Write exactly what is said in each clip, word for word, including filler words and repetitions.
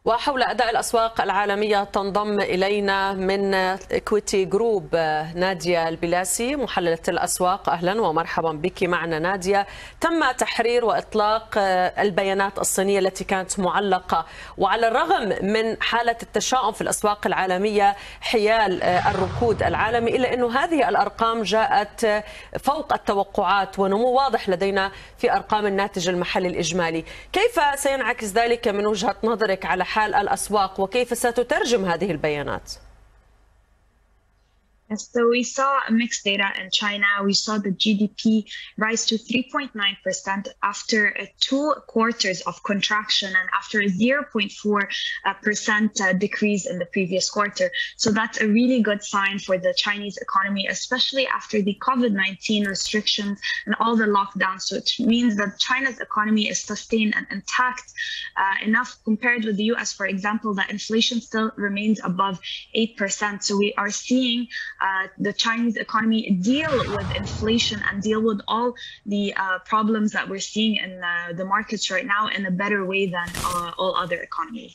وحول أداء الأسواق العالمية تنضم إلينا من إكويتي جروب نادية البلاسي محللة الأسواق. أهلا ومرحبا بك معنا نادية. تم تحرير وإطلاق البيانات الصينية التي كانت معلقة، وعلى الرغم من حالة التشاؤم في الأسواق العالمية حيال الركود العالمي إلا أن هذه الأرقام جاءت فوق التوقعات ونمو واضح لدينا في أرقام الناتج المحلي الإجمالي. كيف سينعكس ذلك من وجهة نظرك على حال الأسواق وكيف ستترجم هذه البيانات؟ So we saw mixed data in China. We saw the G D P rise to three point nine percent after two quarters of contraction and after a zero point four percent decrease in the previous quarter. So that's a really good sign for the Chinese economy, especially after the COVID nineteen restrictions and all the lockdowns. So it means that China's economy is sustained and intact uh, enough compared with the U S, for example, that inflation still remains above eight percent. So we are seeing Uh, the Chinese economy deal with inflation and deal with all the uh, problems that we're seeing in uh, the markets right now in a better way than uh, all other economies.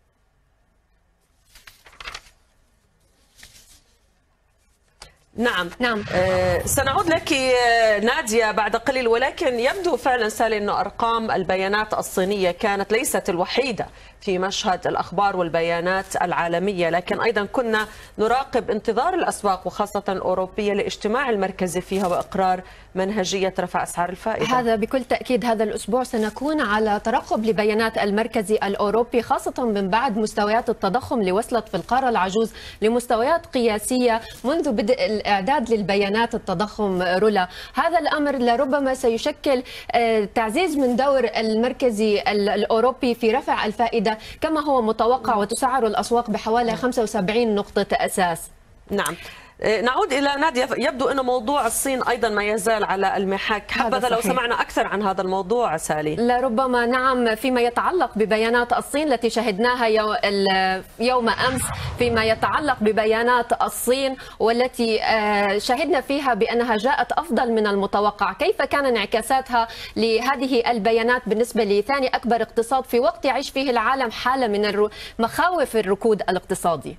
نعم نعم آه سنعود لك نادية بعد قليل، ولكن يبدو فعلا سالي أن أرقام البيانات الصينية كانت ليست الوحيدة في مشهد الأخبار والبيانات العالمية، لكن أيضا كنا نراقب انتظار الأسواق وخاصة الأوروبية لاجتماع المركزي فيها وإقرار منهجية رفع أسعار الفائدة. هذا بكل تأكيد هذا الأسبوع سنكون على ترقب لبيانات المركزي الأوروبي، خاصة من بعد مستويات التضخم اللي وصلت في القارة العجوز لمستويات قياسية منذ بدء الإعداد للبيانات التضخم رولا. هذا الأمر لربما سيشكل تعزيز من دور المركزي الأوروبي في رفع الفائدة كما هو متوقع، وتسعر الأسواق بحوالي خمسة وسبعين نقطة أساس. نعم. نعود إلى نادية، يبدو أن موضوع الصين أيضا ما يزال على المحك، حبذا لو سمعنا أكثر عن هذا الموضوع سالي. لربما نعم، فيما يتعلق ببيانات الصين التي شهدناها يوم أمس، فيما يتعلق ببيانات الصين والتي شهدنا فيها بأنها جاءت أفضل من المتوقع، كيف كان انعكاساتها لهذه البيانات بالنسبة لثاني أكبر اقتصاد في وقت يعيش فيه العالم حالة من مخاوف الركود الاقتصادي؟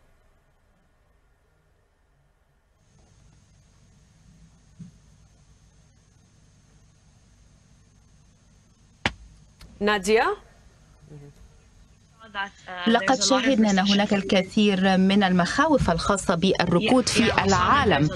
نادية؟ لقد شاهدنا أن هناك الكثير من المخاوف الخاصة بالركود في العالم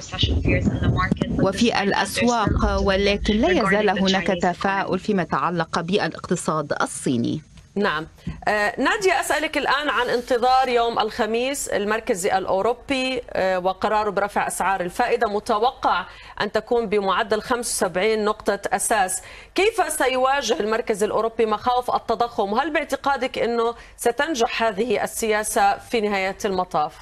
وفي الأسواق، ولكن لا يزال هناك تفاؤل فيما يتعلق بالاقتصاد الصيني. نعم. آه نادية، أسألك الآن عن انتظار يوم الخميس المركزي الأوروبي آه وقراره برفع أسعار الفائدة، متوقع أن تكون بمعدل خمسة وسبعين نقطة أساس. كيف سيواجه المركز الأوروبي مخاوف التضخم؟ وهل باعتقادك أنه ستنجح هذه السياسة في نهاية المطاف؟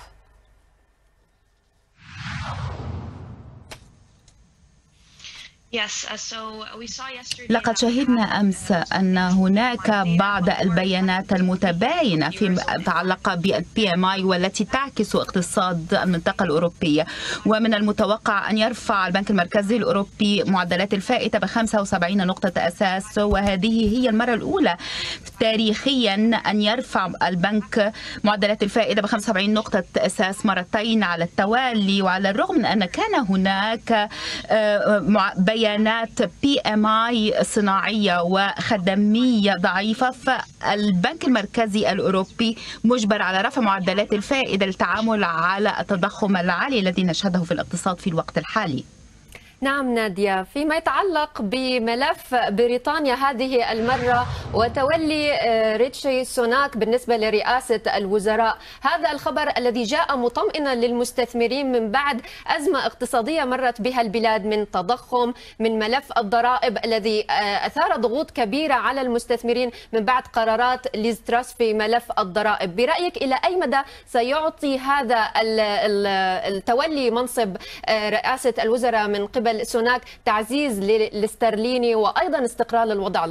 لقد شهدنا أمس أن هناك بعض البيانات المتباينة فيما يتعلق بالبي ام اي والتي تعكس اقتصاد المنطقة الأوروبية، ومن المتوقع أن يرفع البنك المركزي الأوروبي معدلات الفائدة ب خمسة وسبعين نقطة أساس، وهذه هي المرة الأولى تاريخيا أن يرفع البنك معدلات الفائدة ب خمسة وسبعين نقطة أساس مرتين على التوالي. وعلى الرغم من أن كان هناك بيانات بيانات بي ام اي صناعية وخدمية ضعيفة، فالبنك المركزي الأوروبي مجبر على رفع معدلات الفائدة للتعامل على التضخم العالي الذي نشهده في الاقتصاد في الوقت الحالي. نعم نادية، فيما يتعلق بملف بريطانيا هذه المرة وتولي ريتشي سوناك بالنسبة لرئاسة الوزراء، هذا الخبر الذي جاء مطمئنا للمستثمرين من بعد أزمة اقتصادية مرت بها البلاد، من تضخم، من ملف الضرائب الذي أثار ضغوط كبيرة على المستثمرين من بعد قرارات ليز تراس في ملف الضرائب. برأيك إلى أي مدى سيعطي هذا التولي منصب رئاسة الوزراء من قبل سوناك تعزيز للاسترليني وأيضا استقرار الوضع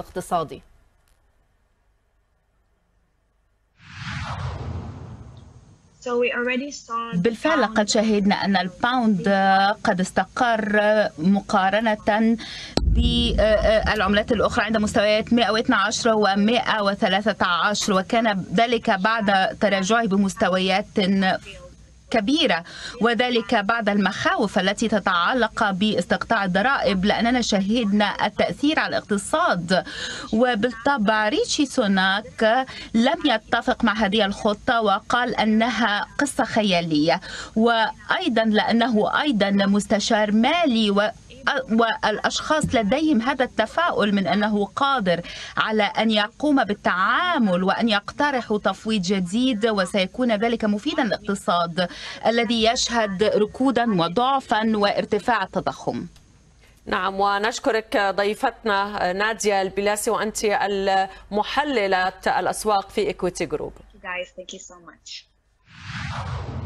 بالفعل قد شهدنا أن الباوند قد استقر مقارنة بالعملات الأخرى عند مستويات مئة واثني عشر و مئة وثلاثة عشر، وكان ذلك بعد تراجعه بمستويات كبيرة، وذلك بعد المخاوف التي تتعلق باستقطاع الضرائب، لأننا شهدنا التأثير على الاقتصاد. وبالطبع ريشي سوناك لم يتفق مع هذه الخطة وقال أنها قصة خيالية، وأيضا لأنه أيضا مستشار مالي و والأشخاص لديهم هذا التفاؤل من أنه قادر على أن يقوم بالتعامل وأن يقترح تفويض جديد، وسيكون ذلك مفيدا للاقتصاد الذي يشهد ركودا وضعفا وارتفاع التضخم. نعم، ونشكرك ضيفتنا نادية البلاسي، وأنت المحللة الأسواق في إكويتي جروب.